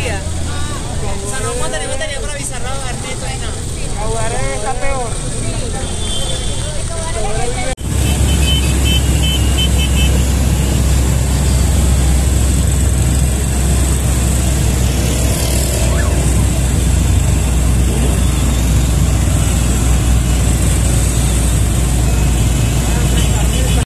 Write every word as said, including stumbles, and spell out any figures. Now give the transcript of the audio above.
día. O sea, no vamos a tener batería para avisar a Ernesto ni nada.